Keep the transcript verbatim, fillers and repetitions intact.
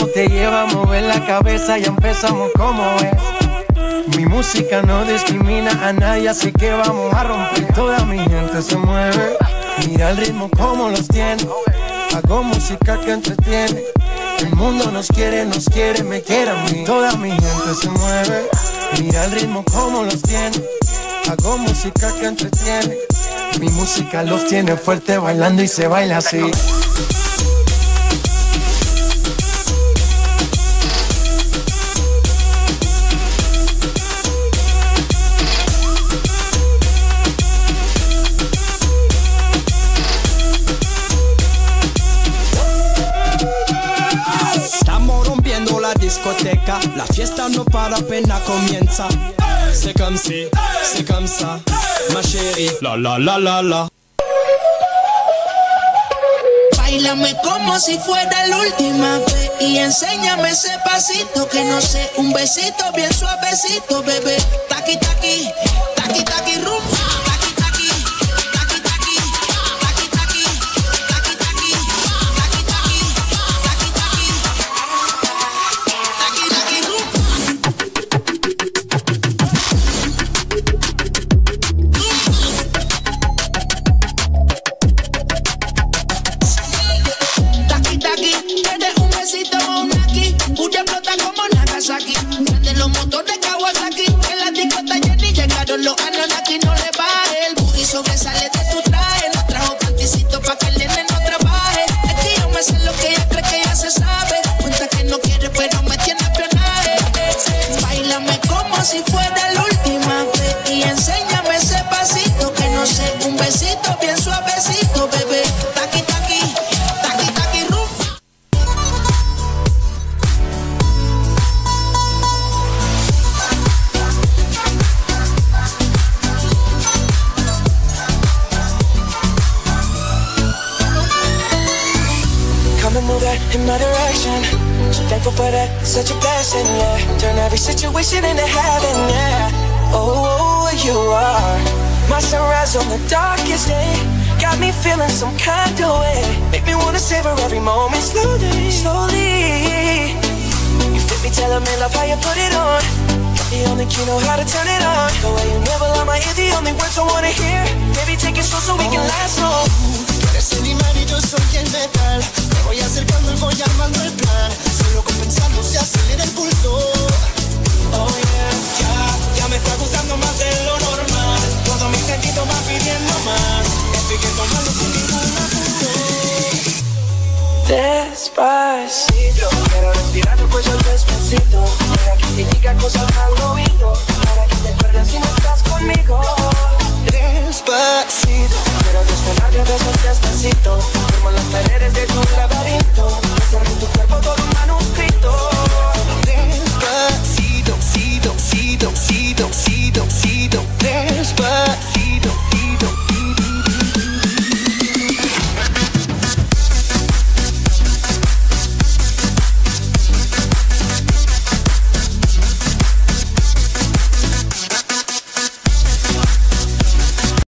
te lleva a mover la cabeza, ya empezamos como es. Mi música no discrimina a nadie, así que vamos a romper. Toda mi gente se mueve, mira el ritmo como los tiene. Hago música que entretiene. El mundo nos quiere, nos quiere, me quiere a mí. Toda mi gente se mueve, mira el ritmo como los tiene. Hago música que entretiene. Mi música los tiene fuerte bailando y se baila así. Discoteca, la fiesta no para, apenas comienza. C'est comme si, c'est comme ça, ma chérie. La la la la la. Báilame como si fuera la última vez y enséñame ese pasito que no sé, un besito bien suavecito, bebé. Taqui taqui, taqui taqui rumba. In my direction, so thankful for that, such a blessing, yeah. Turn every situation into heaven, yeah. Oh, you are my sunrise on the darkest day. Got me feeling some kind of way. Make me wanna savor every moment slowly, slowly. You fit me, telling me love how you put it on. The only key know how to turn it on. The way you never lie my ear, the only words I wanna hear. Baby, take it slow so we can last long. Eres el imán y yo soy el metal. Me voy acercando y voy armando el plan. Solo con pensarlo se acelera el pulso. Oh yeah, ya, ya me está gustando más de lo normal. Todo mi sentido va pidiendo más. Estoy que tomando sin ningún apuro. Despacito, quiero respirar tu cuello despacito. Para que te diga cosas al oído. Para que te acuerdes si no estás conmigo. Despacito, quiero despegar de besos despacito. Firmo las paredes de tu laberinto. Hacer de tu cuerpo todo un manuscrito.